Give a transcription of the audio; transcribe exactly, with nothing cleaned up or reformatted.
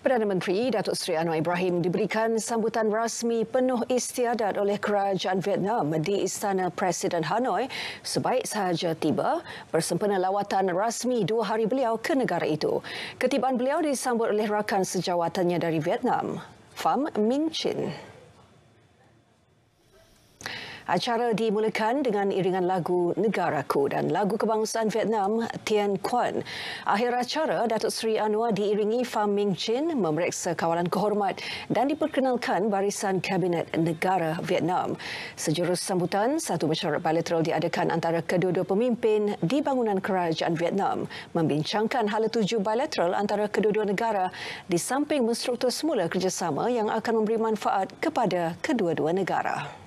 Perdana Menteri Datuk Seri Anwar Ibrahim diberikan sambutan rasmi penuh istiadat oleh Kerajaan Vietnam di Istana Presiden Hanoi sebaik sahaja tiba bersempena lawatan rasmi dua hari beliau ke negara itu. Ketibaan beliau disambut oleh rakan sejawatannya dari Vietnam, Pham Minh Chinh. Acara dimulakan dengan iringan lagu Negaraku dan lagu kebangsaan Vietnam Tien Quan. Akhir acara, Datuk Seri Anwar diiringi Pham Minh Chinh memeriksa kawalan kehormat dan diperkenalkan barisan Kabinet Negara Vietnam. Sejurus sambutan, satu mesyuarat bilateral diadakan antara kedua-dua pemimpin di bangunan Kerajaan Vietnam membincangkan hala tuju bilateral antara kedua-dua negara di samping menstruktur semula kerjasama yang akan memberi manfaat kepada kedua-dua negara.